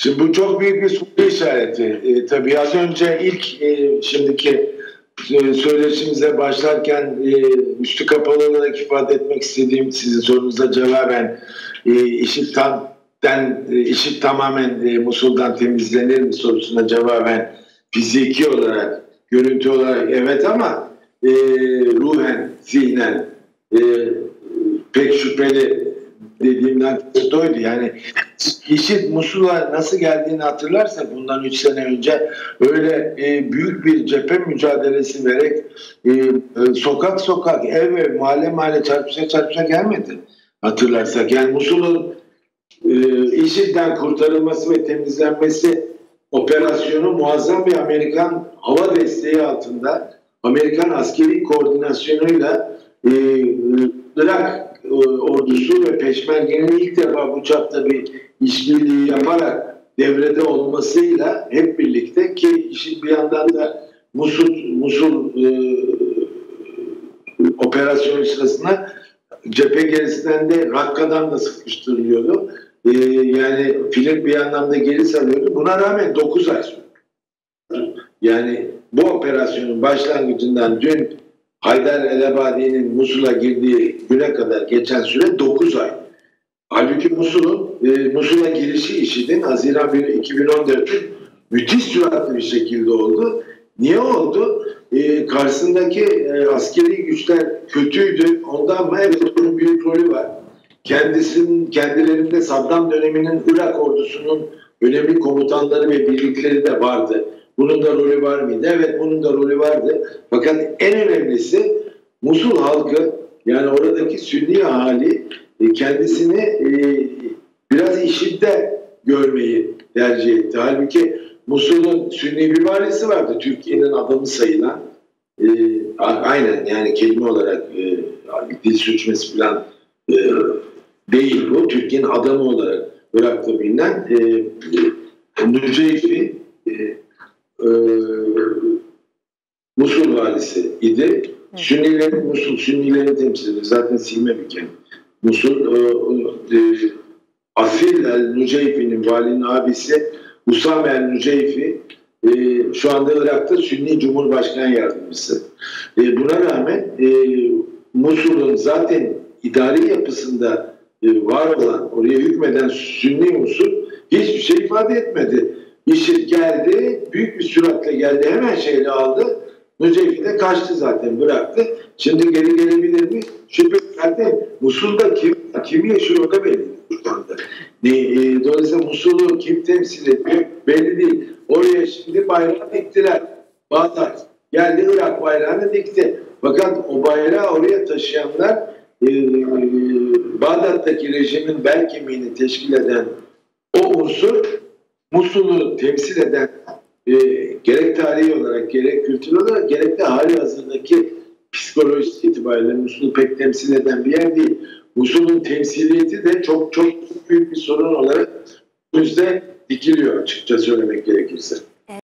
Şimdi bu çok büyük bir soru işareti. Tabii az önce ilk şimdiki söyleşimize başlarken üstü kapalı olarak ifade etmek istediğim, sizin sorunuza cevaben IŞİD tamamen Musul'dan temizlenir mi sorusuna cevaben fiziki olarak, görüntü olarak evet, ama ruhen, zihnen pek şüpheli dediğimden oydu. Yani IŞİD Musul'a nasıl geldiğini hatırlarsak bundan 3 sene önce öyle büyük bir cephe mücadelesi vererek sokak sokak, ev mahalle mahalle çarpışa gelmedi hatırlarsak. Yani Musul'un IŞİD'den kurtarılması ve temizlenmesi operasyonu muazzam bir Amerikan hava desteği altında, Amerikan askeri koordinasyonuyla Irak ordusu ve Peşmerge'nin ilk defa bu çapta bir işbirliği yaparak devrede olmasıyla hep birlikte, ki işin bir yandan da Musul operasyonu sırasında cephe gerisinden de Rakka'dan da sıkıştırılıyordu. Yani film bir anlamda geri sarıyordu. Buna rağmen 9 ay sürdü. Yani bu operasyonun başlangıcından dün Haydar el-Ebadi'nin Musul'a girdiği güne kadar geçen süre 9 ay. Halbuki Musul'a girişi IŞİD'in Haziran 2014'ün müthiş süratli bir şekilde oldu. Niye oldu? Karşısındaki askeri güçler kötüydü. Ondan mı? Evet, bunun büyük rolü var. Kendilerinde Saddam döneminin Irak ordusunun önemli komutanları ve birlikleri de vardı. Bunun da rolü var mıydı? Evet, bunun da rolü vardı. Fakat en önemlisi Musul halkı, yani oradaki Sünni ahali kendisini biraz IŞİD'de görmeyi tercih etti. Halbuki Musul'un Sünni bir valisi vardı. Türkiye'nin adamı sayılan. Aynen, yani kelime olarak dil sürçmesi falan değil bu. Türkiye'nin adamı olarak Irak'ta bilinen Nüceyfi Musul valisi idi. Sünnilerin temsil ediyor. Zaten silme bir kent. Musul Afil el-Nüceyfi'nin, valinin abisi Usame el-Nüceyfi şu anda Irak'ta Sünni Cumhurbaşkanı Yardımcısı. Buna rağmen Musul'un zaten idari yapısında var olan, oraya hükmeden Sünni Musul hiçbir şey ifade etmedi. IŞİD geldi, büyük bir süratle geldi, hemen şehri aldı. Nüceyfi de kaçtı zaten, bıraktı. Şimdi geri gelebilir mi? Şüphe zaten Musul'da kim yaşıyor o da belli şu anda. Dolayısıyla Musul'u kim temsil ediyor belli değil. Oraya şimdi bayrağı diktiler. Bağdat geldi, Irak bayrağını dikti. Fakat o bayrağı oraya taşıyanlar Bağdat'taki rejimin bel kemiğini teşkil eden o unsur, Musul'u temsil eden gerek tarihi olarak, gerek kültürel olarak, gerek de hali hazırdaki psikolojisi itibariyle Musul'u pek temsil eden bir yer değil. Musul'un temsiliyeti de çok çok büyük bir sorun olarak önümüzde dikiliyor, açıkça söylemek gerekirse.